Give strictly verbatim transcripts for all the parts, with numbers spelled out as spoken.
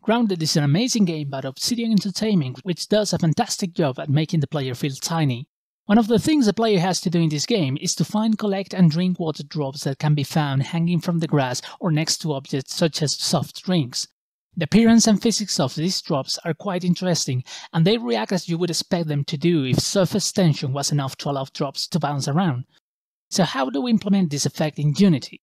Grounded is an amazing game by Obsidian Entertainment, which does a fantastic job at making the player feel tiny. One of the things the player has to do in this game is to find, collect and drink water drops that can be found hanging from the grass or next to objects such as soft drinks. The appearance and physics of these drops are quite interesting, and they react as you would expect them to do if surface tension was enough to allow drops to bounce around. So how do we implement this effect in Unity?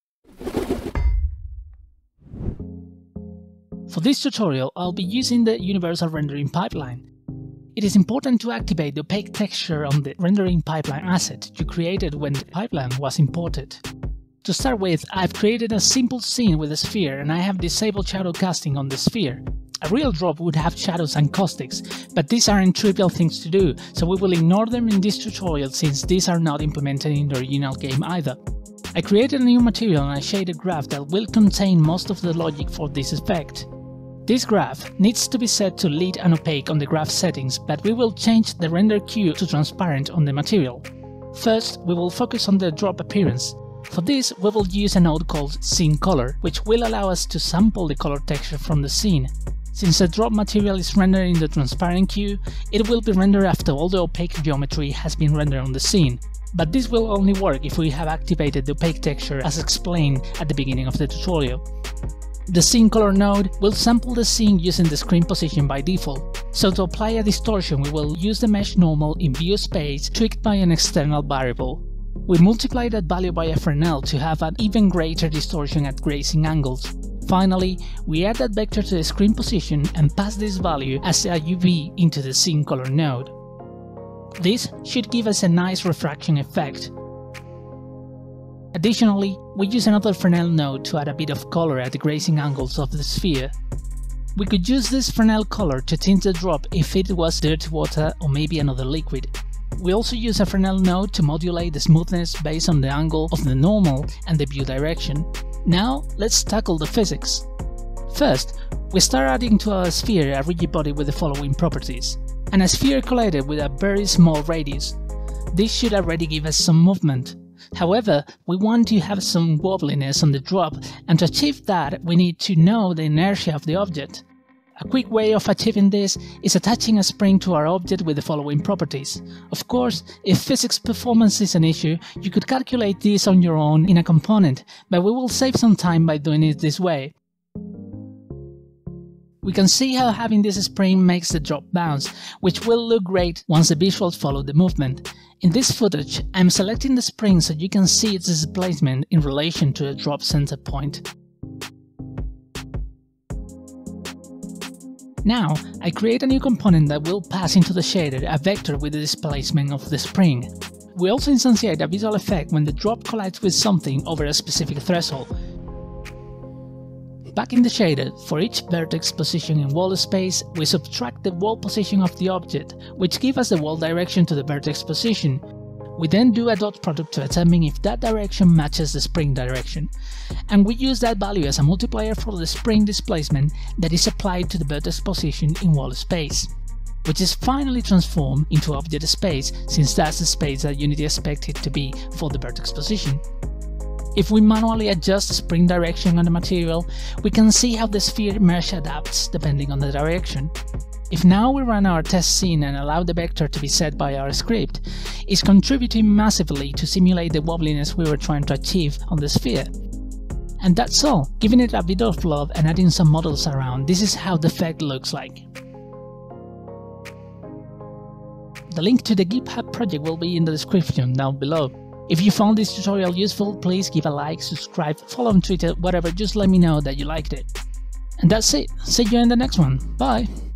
For this tutorial, I'll be using the Universal Rendering Pipeline. It is important to activate the opaque texture on the rendering pipeline asset you created when the pipeline was imported. To start with, I've created a simple scene with a sphere and I have disabled shadow casting on the sphere. A real drop would have shadows and caustics, but these aren't trivial things to do, so we will ignore them in this tutorial since these are not implemented in the original game either. I created a new material and I shaded graph that will contain most of the logic for this effect. This graph needs to be set to lit and opaque on the graph settings, but we will change the render queue to transparent on the material. First, we will focus on the drop appearance. For this, we will use a node called Scene Color, which will allow us to sample the color texture from the scene. Since the drop material is rendered in the transparent queue, it will be rendered after all the opaque geometry has been rendered on the scene. But this will only work if we have activated the opaque texture as explained at the beginning of the tutorial. The Scene Color node will sample the scene using the screen position by default, so to apply a distortion we will use the mesh normal in view space tweaked by an external variable. We multiply that value by a Fresnel to have an even greater distortion at grazing angles. Finally, we add that vector to the screen position and pass this value as a U V into the Scene Color node. This should give us a nice refraction effect. Additionally, we use another Fresnel node to add a bit of color at the grazing angles of the sphere. We could use this Fresnel color to tint the drop if it was dirty water or maybe another liquid. We also use a Fresnel node to modulate the smoothness based on the angle of the normal and the view direction. Now, let's tackle the physics. First, we start adding to our sphere a rigid body with the following properties. And a sphere collided with a very small radius. This should already give us some movement. However, we want to have some wobbliness on the drop, and to achieve that we need to know the inertia of the object. A quick way of achieving this is attaching a spring to our object with the following properties. Of course, if physics performance is an issue, you could calculate this on your own in a component, but we will save some time by doing it this way. We can see how having this spring makes the drop bounce, which will look great once the visuals follow the movement. In this footage, I am selecting the spring so you can see its displacement in relation to the drop center point. Now, I create a new component that will pass into the shader a vector with the displacement of the spring. We also instantiate a visual effect when the drop collides with something over a specific threshold. Back in the shader, for each vertex position in wall space, we subtract the wall position of the object, which gives us the wall direction to the vertex position. We then do a dot product to determine if that direction matches the spring direction, and we use that value as a multiplier for the spring displacement that is applied to the vertex position in wall space, which is finally transformed into object space since that's the space that Unity expects it to be for the vertex position. If we manually adjust the spring direction on the material, we can see how the sphere mesh adapts depending on the direction. If now we run our test scene and allow the vector to be set by our script, it's contributing massively to simulate the wobbliness we were trying to achieve on the sphere. And that's all, giving it a bit of love and adding some models around, this is how the effect looks like. The link to the GitHub project will be in the description down below. If you found this tutorial useful, please give a like, subscribe, follow on Twitter, whatever, just let me know that you liked it. And that's it, see you in the next one, bye!